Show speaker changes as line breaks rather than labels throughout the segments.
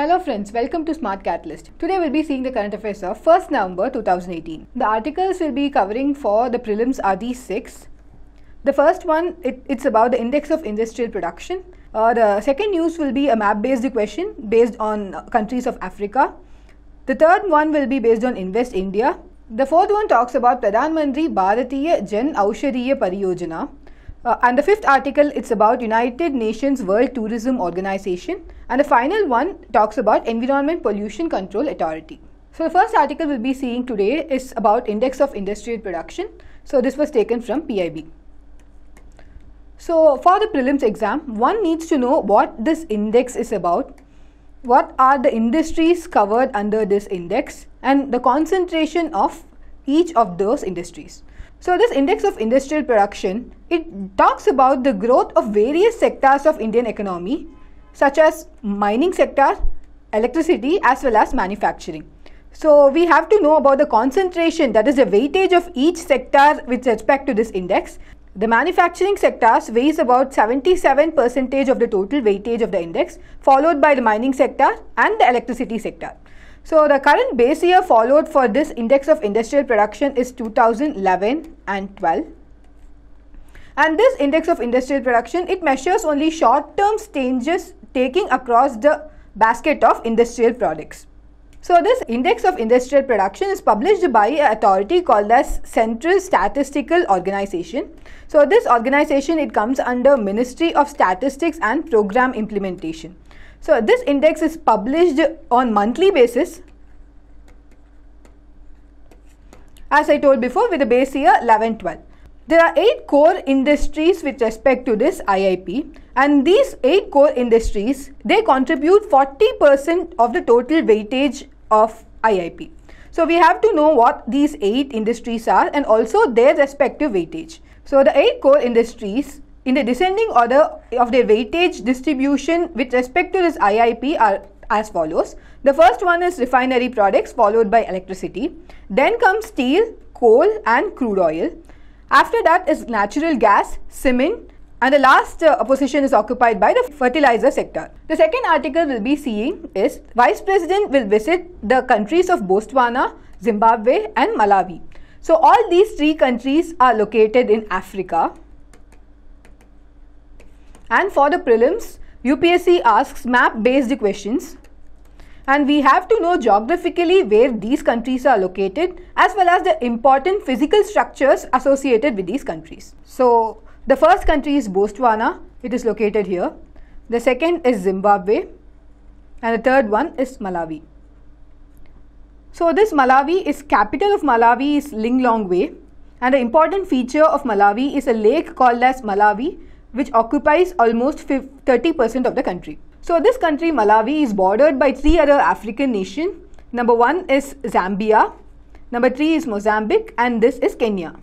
Hello friends, welcome to Smart Catalyst. Today we'll be seeing the current affairs of 1st November 2018. The articles we'll be covering for the prelims are these 6. The first one, it's about the index of industrial production. The second news will be a map-based question based on countries of Africa. The third one will be based on Invest India. The fourth one talks about Pradhan Mantri Bharatiya Jan Aushadhiya Pariyojana. And the fifth article, it's about United Nations World Tourism Organization. And the final one talks about Environment Pollution Control Authority. So the first article we'll be seeing today is about Index of Industrial Production. So this was taken from PIB. So for the prelims exam, one needs to know what this index is about, what are the industries covered under this index, and the concentration of each of those industries. So this index of industrial production, it talks about the growth of various sectors of Indian economy, such as mining sector, electricity, as well as manufacturing. So we have to know about the concentration, that is the weightage of each sector with respect to this index. The manufacturing sectors weighs about 77% of the total weightage of the index, followed by the mining sector and the electricity sector. So the current base year followed for this index of industrial production is 2011 and 12. And this index of industrial production, it measures only short-term changes taking across the basket of industrial products. So this index of industrial production is published by an authority called as Central Statistical Organization. So this organization, it comes under Ministry of Statistics and Program Implementation. So this index is published on monthly basis, as I told before, with the base year 11-12. There are 8 core industries with respect to this IIP, and these 8 core industries, they contribute 40% of the total weightage of IIP. So we have to know what these 8 industries are and also their respective weightage. So the 8 core industries, in the descending order of their weightage distribution with respect to this IIP, are as follows. The first one is refinery products, followed by electricity. Then comes steel, coal and crude oil. After that is natural gas, cement, and the last position is occupied by the fertilizer sector. The second article we'll be seeing is Vice President will visit the countries of Botswana, Zimbabwe and Malawi. So all these 3 countries are located in Africa. And for the prelims, UPSC asks map-based questions. And we have to know geographically where these countries are located, as well as the important physical structures associated with these countries. So the first country is Botswana, it is located here. The second is Zimbabwe, and the third one is Malawi. So this Malawi is, capital of Malawi is Lilongwe, and the important feature of Malawi is a lake called as Malawi, which occupies almost 30% of the country. So this country Malawi is bordered by 3 other African nations. Number 1 is Zambia, number 3 is Mozambique, and this is Kenya.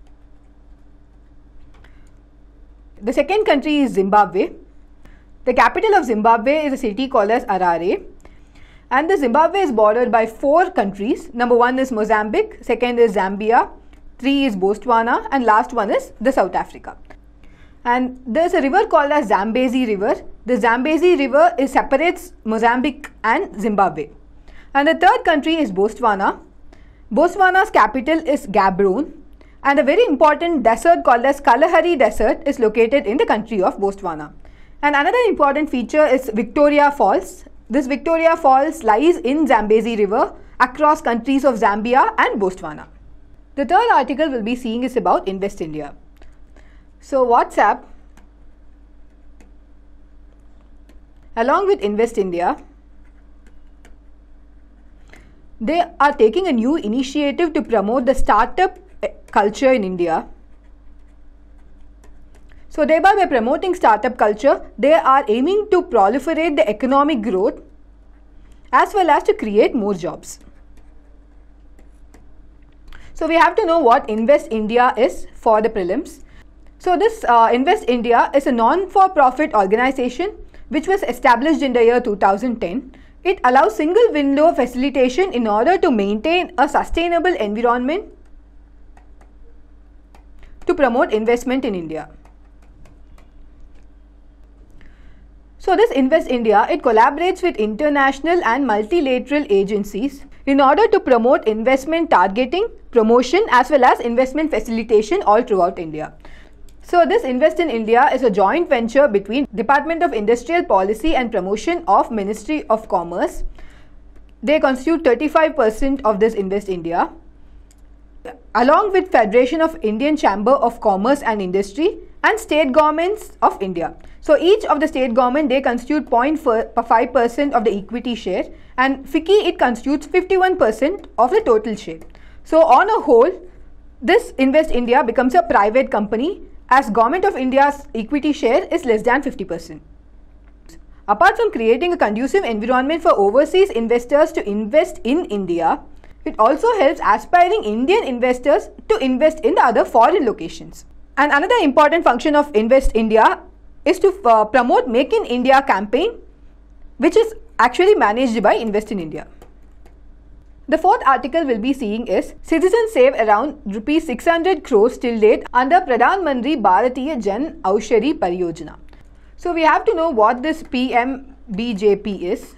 The second country is Zimbabwe. The capital of Zimbabwe is a city called as Harare. And the Zimbabwe is bordered by 4 countries. Number 1 is Mozambique, second is Zambia, 3 is Botswana, and last one is the South Africa. And there is a river called as Zambezi River. The Zambezi River separates Mozambique and Zimbabwe. And the third country is Botswana. Botswana's capital is Gaborone. And a very important desert called as Kalahari Desert is located in the country of Botswana. And another important feature is Victoria Falls. This Victoria Falls lies in Zambezi River across countries of Zambia and Botswana. The third article we'll be seeing is about Invest India. So WhatsApp, along with Invest India, they are taking a new initiative to promote the startup culture in India. So thereby, by promoting startup culture, they are aiming to proliferate the economic growth as well as to create more jobs. So we have to know what Invest India is for the prelims. So this Invest India is a non-for-profit organization which was established in the year 2010. It allows single window facilitation in order to maintain a sustainable environment to promote investment in India. So So this Invest India, it collaborates with international and multilateral agencies in order to promote investment targeting, promotion as well as investment facilitation all throughout India. So this Invest in India is a joint venture between Department of Industrial Policy and Promotion of Ministry of Commerce. They constitute 35% of this Invest India, along with Federation of Indian Chamber of Commerce and Industry and state governments of India. So each of the state government, they constitute 0.5% of the equity share, and FICCI, it constitutes 51% of the total share. So on a whole, this Invest India becomes a private company as Government of India's equity share is less than 50%. Apart from creating a conducive environment for overseas investors to invest in India, it also helps aspiring Indian investors to invest in the other foreign locations. And another important function of Invest India is to promote Make in India campaign, which is actually managed by Invest in India. The fourth article we'll be seeing is citizens save around rupees 600 crores till date under Pradhan Mantri Bharatiya Jan Aushadhi Pariyojana. So we have to know what this PMBJP is.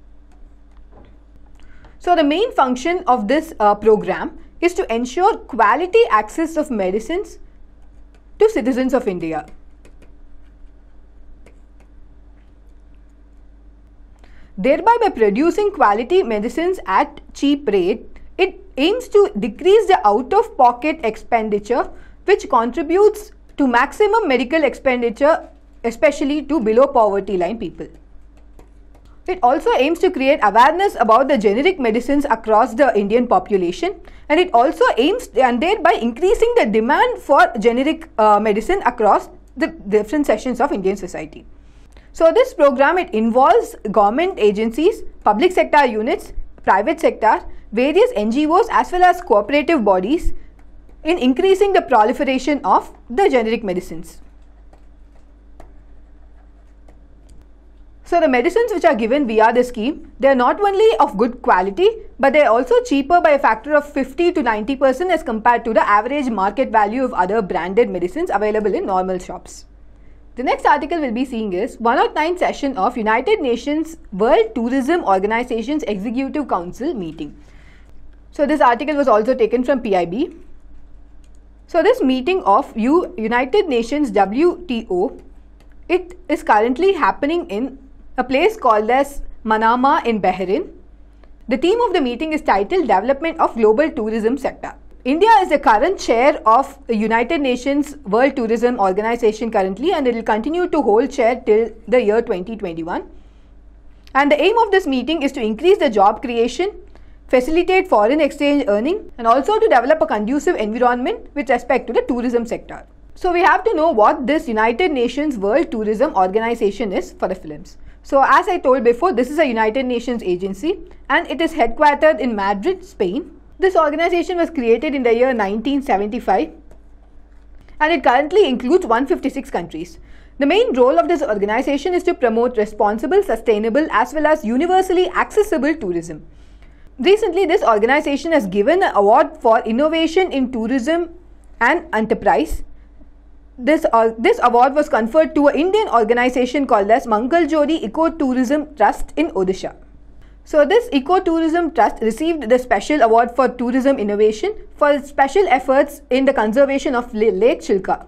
So the main function of this program is to ensure quality access of medicines to citizens of India. Thereby, by producing quality medicines at cheap rate, it aims to decrease the out-of-pocket expenditure, which contributes to maximum medical expenditure, especially to below poverty line people. It also aims to create awareness about the generic medicines across the Indian population, and it also aims and thereby increasing the demand for generic medicine across the different sections of Indian society. So this program, it involves government agencies, public sector units, private sector, various NGOs as well as cooperative bodies in increasing the proliferation of the generic medicines. So the medicines which are given via the scheme, they are not only of good quality, but they are also cheaper by a factor of 50 to 90% as compared to the average market value of other branded medicines available in normal shops. The next article we'll be seeing is 109th session of United Nations World Tourism Organization's Executive Council meeting. So this article was also taken from PIB. So this meeting of United Nations WTO, it is currently happening in a place called as Manama in Bahrain. The theme of the meeting is titled Development of Global Tourism Sector. India is the current chair of the United Nations World Tourism Organization currently, and it will continue to hold chair till the year 2021. And the aim of this meeting is to increase the job creation, facilitate foreign exchange earning, and also to develop a conducive environment with respect to the tourism sector. So we have to know what this United Nations World Tourism Organization is for the films. So as I told before, this is a United Nations agency and it is headquartered in Madrid, Spain. This organization was created in the year 1975 and it currently includes 156 countries. The main role of this organization is to promote responsible, sustainable as well as universally accessible tourism. Recently, this organization has given an award for innovation in tourism and enterprise. This award was conferred to an Indian organization called as Mangal Jodi Eco-Tourism Trust in Odisha. So this Eco-Tourism Trust received the special award for tourism innovation for its special efforts in the conservation of Lake Chilka.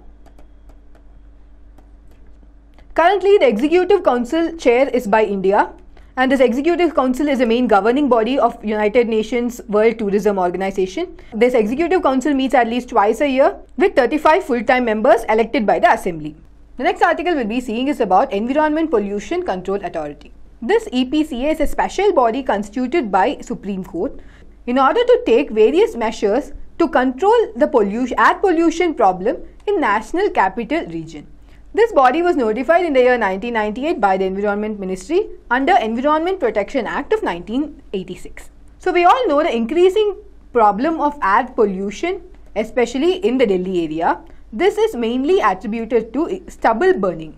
Currently, the Executive Council chair is by India, and this Executive Council is the main governing body of United Nations World Tourism Organization. This Executive Council meets at least twice a year with 35 full-time members elected by the Assembly. The next article we'll be seeing is about Environment Pollution Control Authority. This EPCA is a special body constituted by Supreme Court in order to take various measures to control the air pollution problem in National Capital Region. This body was notified in the year 1998 by the Environment Ministry under Environment Protection Act of 1986. So we all know the increasing problem of air pollution, especially in the Delhi area. This is mainly attributed to stubble burning.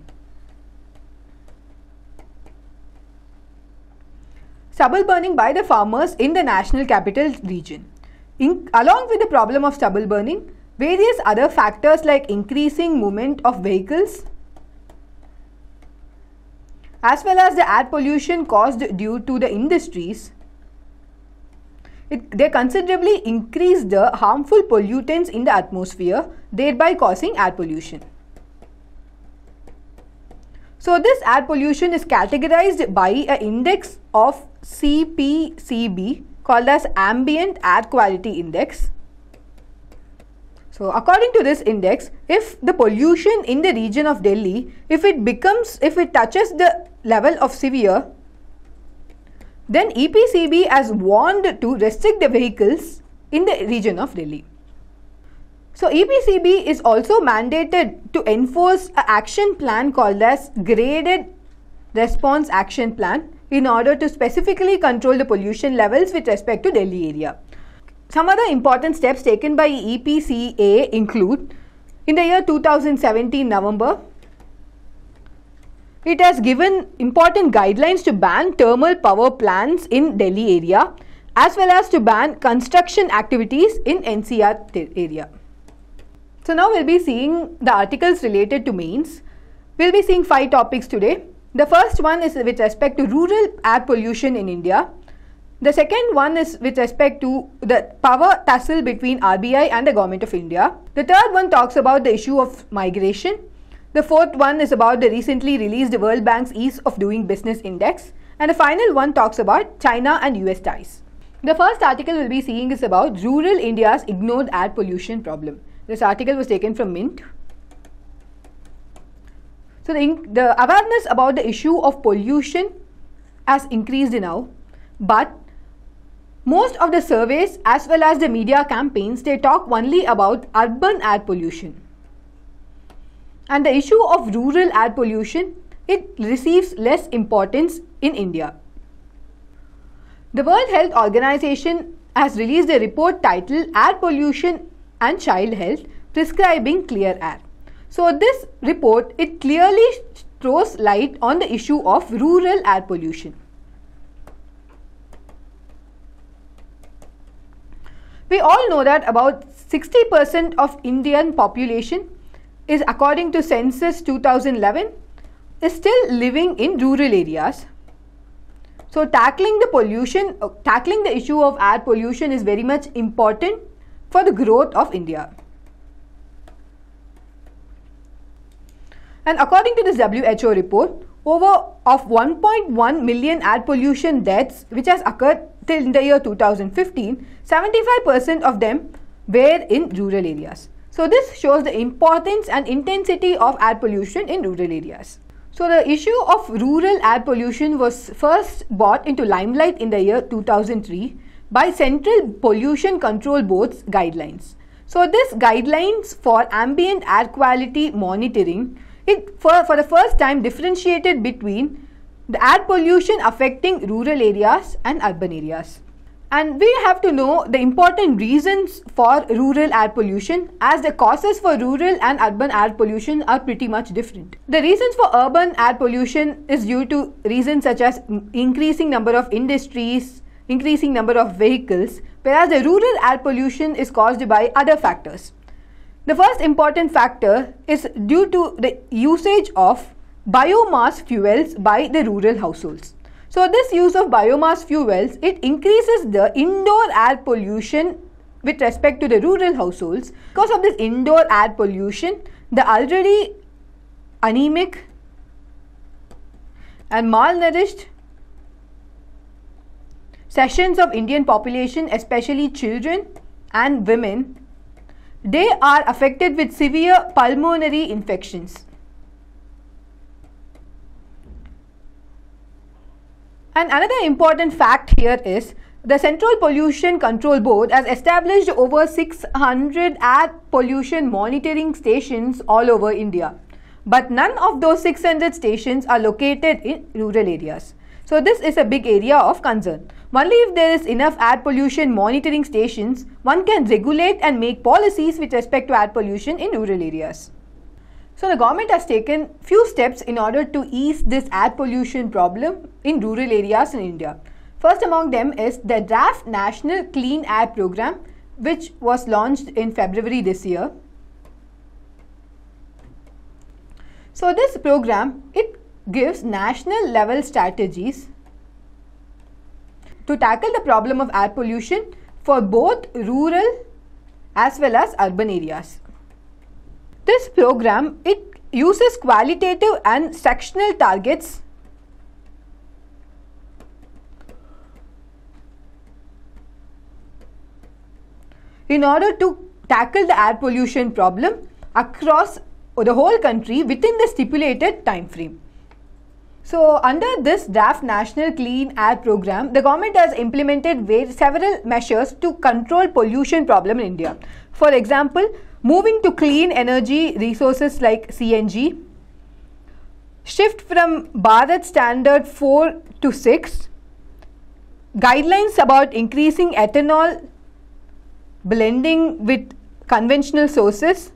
Stubble burning by the farmers in the National Capital Region. Along with the problem of stubble burning, various other factors like increasing movement of vehicles as well as the air pollution caused due to the industries, they considerably increase the harmful pollutants in the atmosphere, thereby causing air pollution. So this air pollution is categorized by an index of CPCB called as Ambient Air Quality Index. So according to this index, if the pollution in the region of Delhi, if it touches the level of severe, then EPCB has warned to restrict the vehicles in the region of Delhi. So EPCB is also mandated to enforce an action plan called as Graded Response Action Plan in order to specifically control the pollution levels with respect to Delhi area. Some other important steps taken by EPCA include, in the year 2017 November, it has given important guidelines to ban thermal power plants in Delhi area as well as to ban construction activities in NCR area. So now we'll be seeing the articles related to mains. We'll be seeing 5 topics today. The first one is with respect to rural air pollution in India. The second one is with respect to the power tussle between RBI and the Government of India. The third one talks about the issue of migration. The fourth one is about the recently released World Bank's Ease of Doing Business Index. And the final one talks about China and US ties. The first article we'll be seeing is about rural India's ignored air pollution problem. This article was taken from Mint. So the awareness about the issue of pollution has increased now, but most of the surveys as well as the media campaigns, they talk only about urban air pollution. And the issue of rural air pollution, it receives less importance in India. The World Health Organization has released a report titled Air Pollution and Child Health, Prescribing Clear Air. So this report, it clearly throws light on the issue of rural air pollution. We all know that about 60% of Indian population is, according to Census 2011, is still living in rural areas. So tackling the issue of air pollution is very much important for the growth of India. And according to this WHO report, over of 1.1 million air pollution deaths which has occurred till the year 2015, 75% of them were in rural areas. So this shows the importance and intensity of air pollution in rural areas. So the issue of rural air pollution was first brought into limelight in the year 2003 by Central Pollution Control Board's guidelines. So this guidelines for ambient air quality monitoring, it for the first time differentiated between the air pollution affecting rural areas and urban areas. And we have to know the important reasons for rural air pollution, as the causes for rural and urban air pollution are pretty much different. The reasons for urban air pollution is due to reasons such as increasing number of industries, increasing number of vehicles, whereas the rural air pollution is caused by other factors. The first important factor is due to the usage of biomass fuels by the rural households. So this use of biomass fuels, it increases the indoor air pollution with respect to the rural households. Because of this indoor air pollution, the already anemic and malnourished sections of Indian population, especially children and women, they are affected with severe pulmonary infections. And another important fact here is the Central Pollution Control Board has established over 600 air pollution monitoring stations all over India. But none of those 600 stations are located in rural areas. So this is a big area of concern. Only if there is enough air pollution monitoring stations, one can regulate and make policies with respect to air pollution in rural areas. So the government has taken few steps in order to ease this air pollution problem in rural areas in India. First among them is the Draft National Clean Air Program, which was launched in February this year. So this program, it gives national level strategies to tackle the problem of air pollution for both rural as well as urban areas. This program, it uses qualitative and sectional targets in order to tackle the air pollution problem across the whole country within the stipulated time frame. So, under this draft National Clean Air Program, the government has implemented several measures to control pollution problem in India. For example, moving to clean energy resources like CNG, shift from Bharat Standard 4 to 6, guidelines about increasing ethanol blending with conventional sources,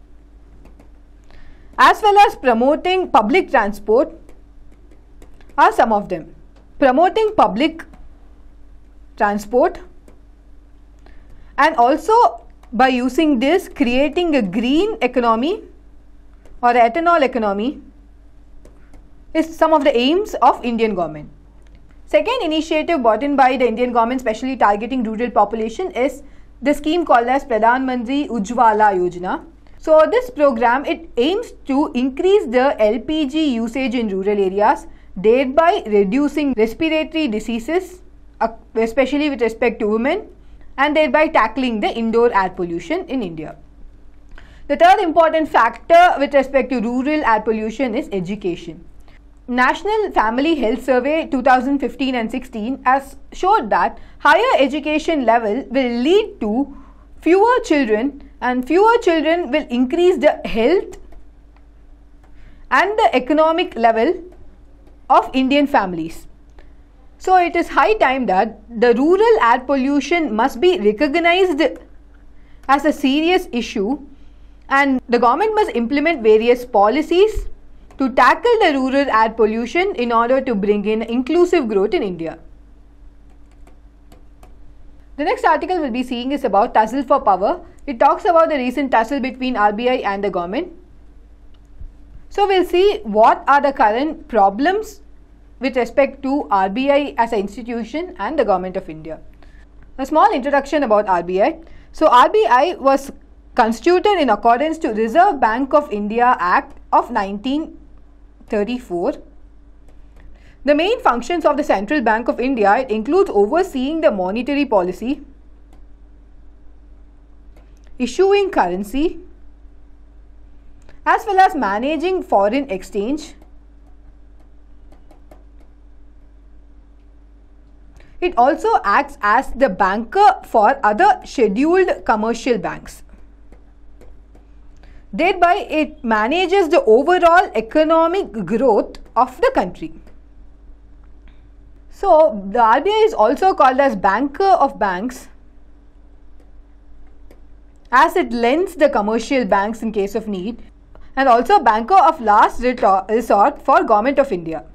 as well as promoting public transport are some of them. Promoting public transport, and also by using this, creating a green economy or ethanol economy is some of the aims of Indian government. Second initiative brought in by the Indian government, specially targeting rural population, is the scheme called as Pradhan Mantri Ujjwala Yojana. So this program, it aims to increase the LPG usage in rural areas, thereby reducing respiratory diseases, especially with respect to women, and thereby tackling the indoor air pollution in India. The third important factor with respect to rural air pollution is education. National Family Health Survey 2015 and 16 has showed that higher education level will lead to fewer children, and fewer children will increase the health and the economic level of Indian families. So it is high time that the rural air pollution must be recognized as a serious issue, and the government must implement various policies to tackle the rural air pollution in order to bring in inclusive growth in India. The next article we'll be seeing is about tussle for power. It talks about the recent tussle between RBI and the government. So we'll see what are the current problems with respect to RBI as an institution and the government of India. A small introduction about RBI. So RBI was constituted in accordance to Reserve Bank of India Act of 1934. The main functions of the Central Bank of India, it includes overseeing the monetary policy, issuing currency, as well as managing foreign exchange. It also acts as the banker for other scheduled commercial banks. Thereby, it manages the overall economic growth of the country. So, the RBI is also called as banker of banks, as it lends the commercial banks in case of need, and also banker of last resort for Government of India.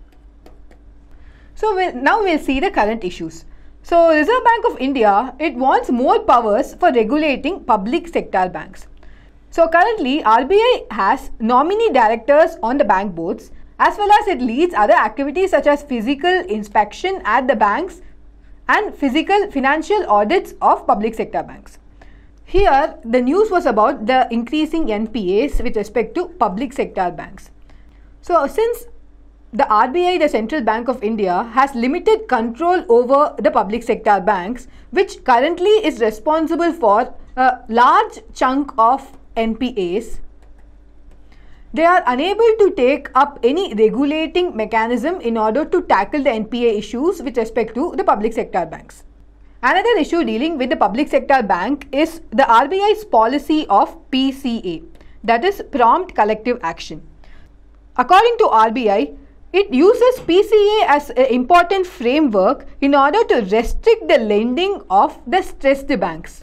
So, now we'll see the current issues. So, Reserve Bank of India, it wants more powers for regulating public sector banks. So, currently RBI has nominee directors on the bank boards, as well as it leads other activities such as physical inspection at the banks and physical financial audits of public sector banks. Here, the news was about the increasing NPAs with respect to public sector banks. So, since the RBI, the Central Bank of India, has limited control over the public sector banks, which currently is responsible for a large chunk of NPAs, they are unable to take up any regulating mechanism in order to tackle the NPA issues with respect to the public sector banks. Another issue dealing with the public sector bank is the RBI's policy of PCA, that is Prompt Collective Action. According to RBI, it uses PCA as an important framework in order to restrict the lending of the stressed banks.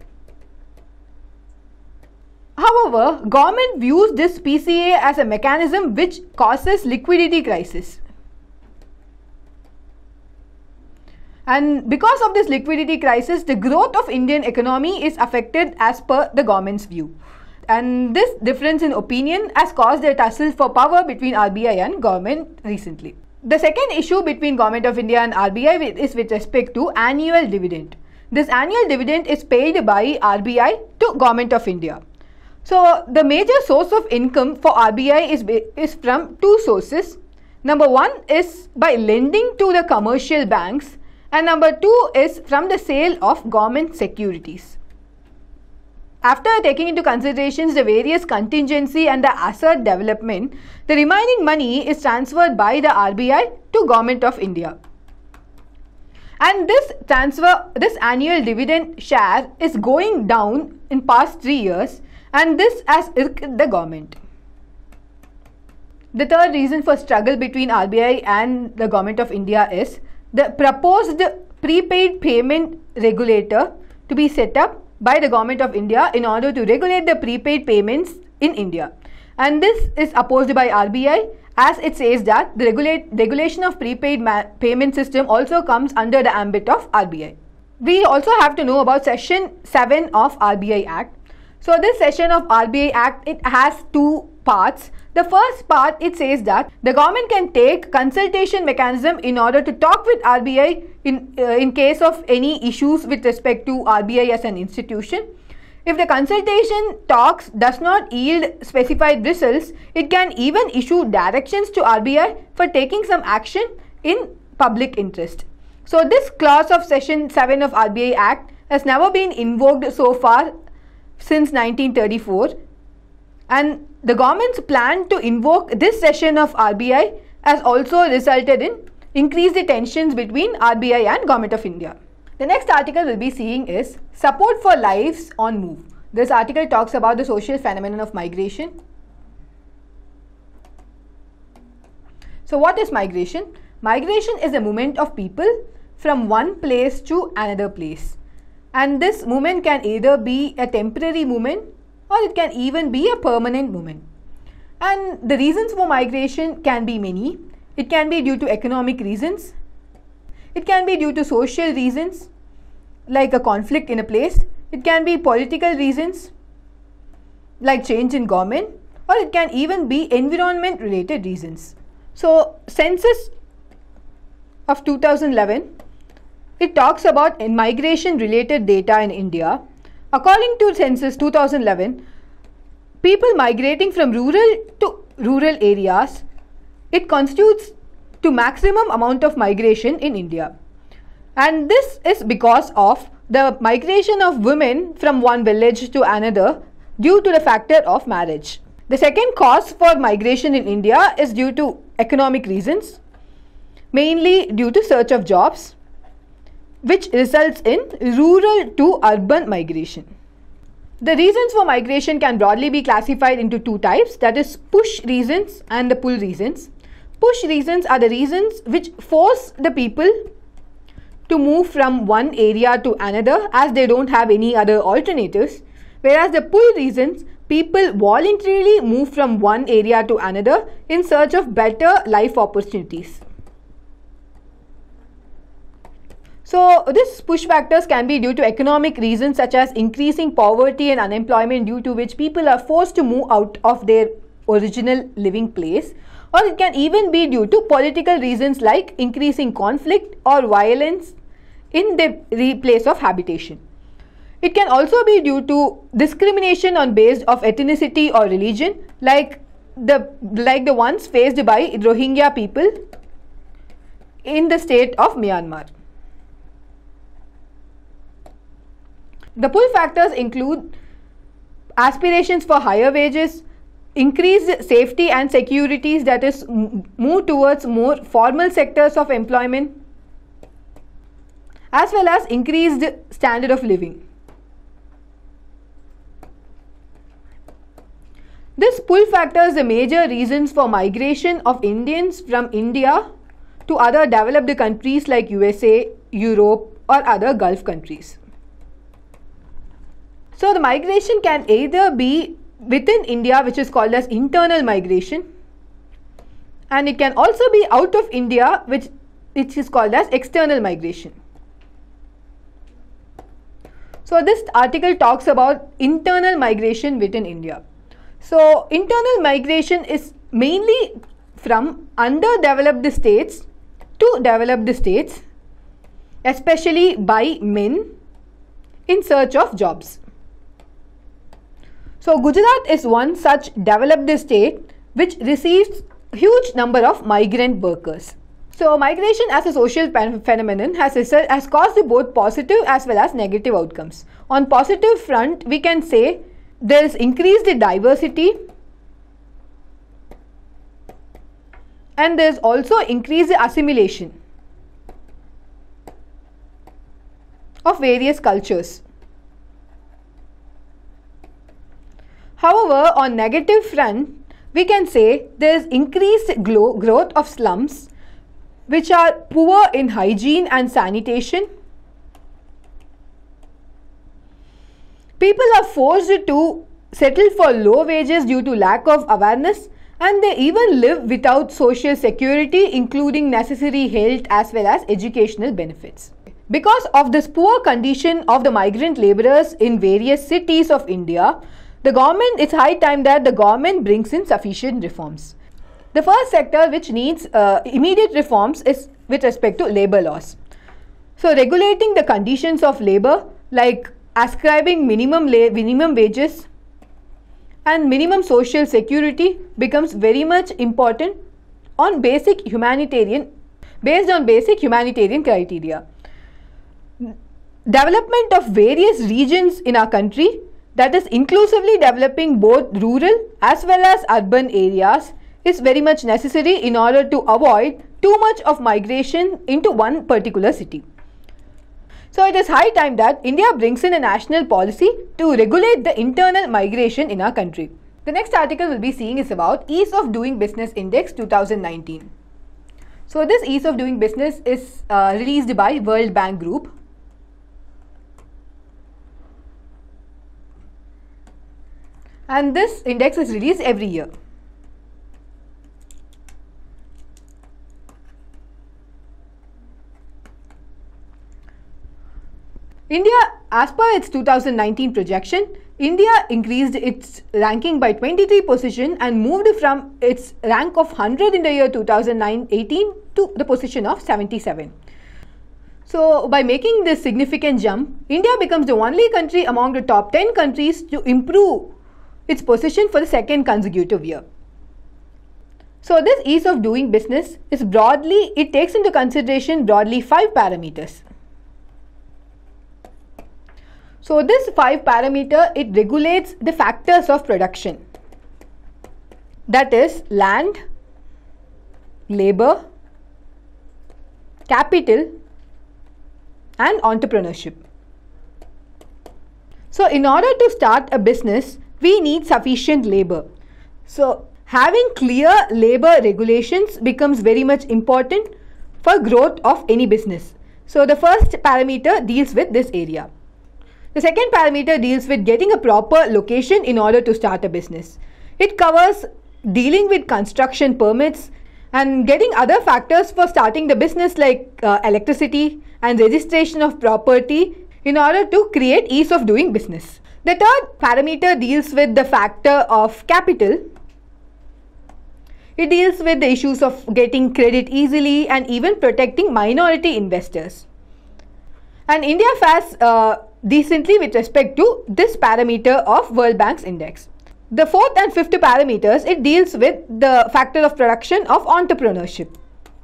However, government views this PCA as a mechanism which causes liquidity crisis. And because of this liquidity crisis, the growth of Indian economy is affected as per the government's view. And this difference in opinion has caused a tussle for power between RBI and government recently. The second issue between Government of India and RBI is with respect to annual dividend. This annual dividend is paid by RBI to Government of India. So the major source of income for RBI is from two sources. Number one is by lending to the commercial banks, and number two is from the sale of government securities. After taking into considerations the various contingency and the asset development, the remaining money is transferred by the RBI to Government of India. And this annual dividend share is going down in past 3 years, and this has irked the government. The third reason for struggle between RBI and the Government of India is the proposed prepaid payment regulator to be set up by the Government of India in order to regulate the prepaid payments in India. And this is opposed by RBI, as it says that the regulation of prepaid payment system also comes under the ambit of RBI. We also have to know about Section 7 of RBI Act. So this section of RBI Act, it has two parts. The first part, it says that the government can take consultation mechanism in order to talk with RBI in case of any issues with respect to RBI as an institution. If the consultation talks does not yield specified results, it can even issue directions to RBI for taking some action in public interest. So this clause of Section 7 of RBI Act has never been invoked so far since 1934, and the government's plan to invoke this session of RBI has also resulted in increased tensions between RBI and Government of India. The next article we'll be seeing is Support for Lives on Move. This article talks about the social phenomenon of migration. So what is migration? Migration is a movement of people from one place to another place. And this movement can either be a temporary movement or it can even be a permanent movement. And the reasons for migration can be many. It can be due to economic reasons. It can be due to social reasons, like a conflict in a place. It can be political reasons, like change in government, or it can even be environment related reasons. So census of 2011, it talks about migration related data in India. According to census 2011, people migrating from rural to rural areas, it constitutes to maximum amount of migration in India. And this is because of the migration of women from one village to another due to the factor of marriage. The second cause for migration in India is due to economic reasons, mainly due to search of jobs, which results in rural to urban migration. The reasons for migration can broadly be classified into two types, that is push reasons and the pull reasons. Push reasons are the reasons which force the people to move from one area to another as they don't have any other alternatives, whereas the pull reasons, people voluntarily move from one area to another in search of better life opportunities. So these push factors can be due to economic reasons such as increasing poverty and unemployment, due to which people are forced to move out of their original living place, or it can even be due to political reasons like increasing conflict or violence in the place of habitation. It can also be due to discrimination on based of ethnicity or religion, like the ones faced by Rohingya people in the state of Myanmar. The pull factors include aspirations for higher wages, increased safety and securities, that is move towards more formal sectors of employment, as well as increased standard of living. This pull factors the major reasons for migration of Indians from India to other developed countries like USA, Europe or other Gulf countries. So the migration can either be within India, which is called as internal migration, and it can also be out of India, which is called as external migration. So this article talks about internal migration within India. So internal migration is mainly from underdeveloped states to developed states, especially by men in search of jobs. So Gujarat is one such developed state which receives huge number of migrant workers. So migration as a social phenomenon has caused both positive as well as negative outcomes. On positive front, we can say there is increased diversity and there is also increased assimilation of various cultures. However, on negative front, we can say there is increased growth of slums which are poor in hygiene and sanitation. People are forced to settle for low wages due to lack of awareness, and they even live without social security, including necessary health as well as educational benefits. Because of this poor condition of the migrant laborers in various cities of India, it's high time that the government brings in sufficient reforms. The first sector which needs immediate reforms is with respect to labor laws. So regulating the conditions of labor, like ascribing minimum wages and minimum social security, becomes very much important on based on basic humanitarian criteria. Development of various regions in our country, that is inclusively developing both rural as well as urban areas, is very much necessary in order to avoid too much of migration into one particular city. So it is high time that India brings in a national policy to regulate the internal migration in our country. The next article we'll be seeing is about Ease of Doing Business Index 2019. So this Ease of Doing Business is released by World Bank Group. And this index is released every year. India, as per its 2019 projection, India increased its ranking by 23 position and moved from its rank of 100 in the year 2018 to the position of 77. So by making this significant jump, India becomes the only country among the top 10 countries to improve its position for the second consecutive year. So this ease of doing business is it takes into consideration broadly 5 parameters. So this 5 parameter, it regulates the factors of production, that is land, labor, capital and entrepreneurship. So in order to start a business, we need sufficient labor. So having clear labor regulations becomes very much important for growth of any business. So the first parameter deals with this area. The second parameter deals with getting a proper location in order to start a business. It covers dealing with construction permits and getting other factors for starting the business like electricity and registration of property in order to create ease of doing business. The third parameter deals with the factor of capital. It deals with the issues of getting credit easily and even protecting minority investors. And India fares decently with respect to this parameter of World Bank's index. The fourth and fifth parameters, it deals with the factor of production of entrepreneurship.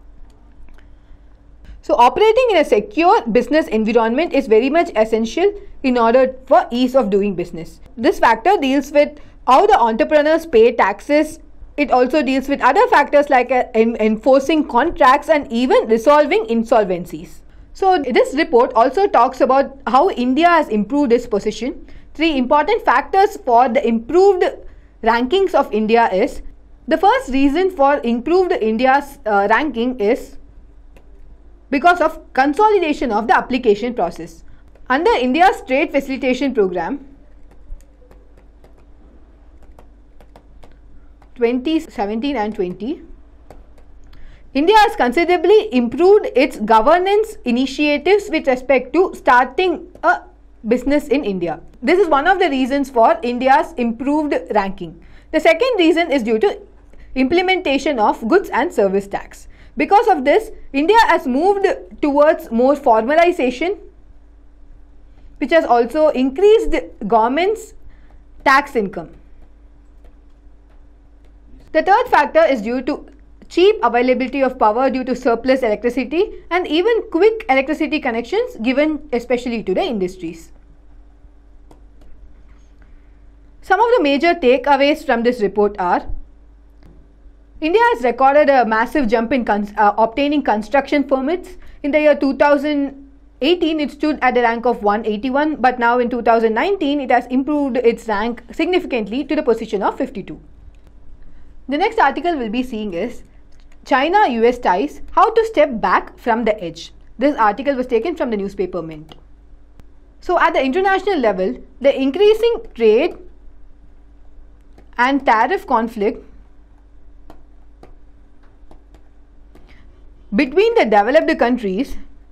So operating in a secure business environment is very much essential in order for ease of doing business. This factor deals with how the entrepreneurs pay taxes. It also deals with other factors like enforcing contracts and even resolving insolvencies. So this report also talks about how India has improved its position. 3 important factors for the improved rankings of India is, the first reason for improved India's ranking is because of consolidation of the application process. Under India's trade facilitation program 2017 and 20, India has considerably improved its governance initiatives with respect to starting a business in India. This is one of the reasons for India's improved ranking. The second reason is due to implementation of goods and service tax. Because of this, India has moved towards more formalization, which has also increased government's tax income. The third factor is due to cheap availability of power due to surplus electricity and even quick electricity connections given especially to the industries. Some of the major takeaways from this report are: India has recorded a massive jump in obtaining construction permits. In the year 2018, it stood at the rank of 181, but now in 2019, it has improved its rank significantly to the position of 52. The next article we'll be seeing is China-US ties, how to step back from the edge. This article was taken from the newspaper Mint. So at the international level, the increasing trade and tariff conflict between the developed countries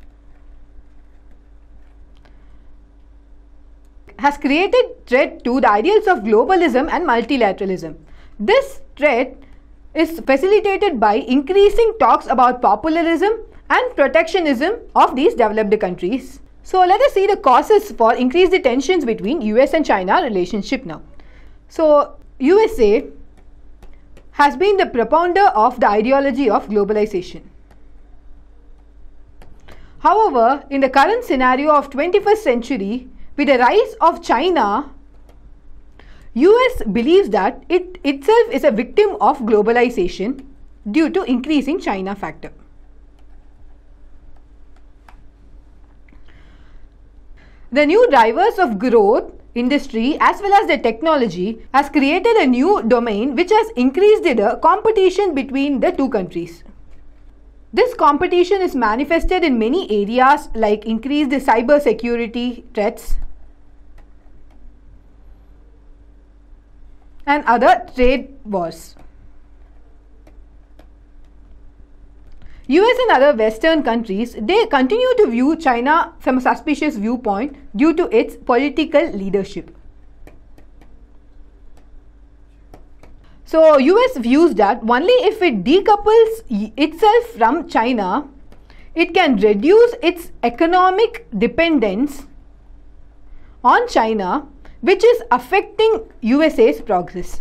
has created threat to the ideals of globalism and multilateralism. This threat is facilitated by increasing talks about popularism and protectionism of these developed countries. So let us see the causes for increased tensions between US and China relationship now. So USA has been the propounder of the ideology of globalization. However, in the current scenario of 21st century, with the rise of China, US believes that it itself is a victim of globalization due to increasing China factor. The new drivers of growth, industry as well as the technology has created a new domain which has increased the competition between the two countries. This competition is manifested in many areas like increased cyber security threats and other trade wars. US and other Western countries, they continue to view China from a suspicious viewpoint due to its political leadership. So US views that only if it decouples itself from China, it can reduce its economic dependence on China, which is affecting USA's progress.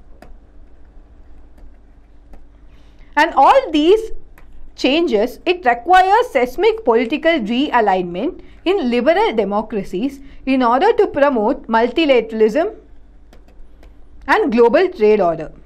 And all these changes, it requires seismic political realignment in liberal democracies in order to promote multilateralism and global trade order.